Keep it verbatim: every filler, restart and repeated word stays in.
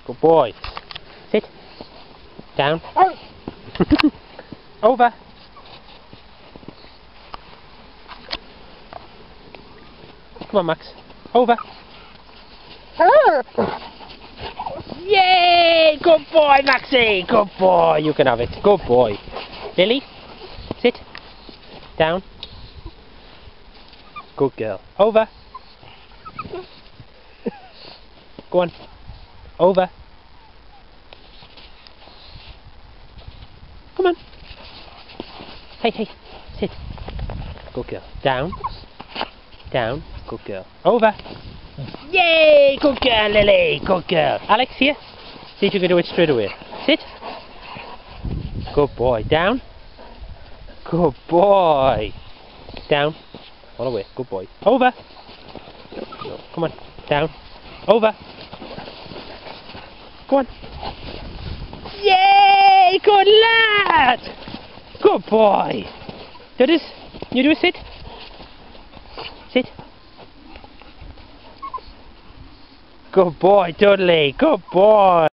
Good boy. Sit. Down. Over. Come on, Max. Over. Yay! Good boy, Maxie! Good boy. You can have it. Good boy. Lily, sit. Down. Good girl. Over. Go on. Over. Come on. Hey, hey. Sit. Good girl. Down. Down. Good girl. Over. Yay! Good girl, Lily. Good girl. Alex, here. See if you can do it straight away. Sit. Good boy. Down. Good boy. Down. All the way. Good boy. Over. No, come on. Down. Over. Go on. Yay! Good lad! Good boy. Do this. You do a sit. Sit. Good boy, Dudley. Good boy.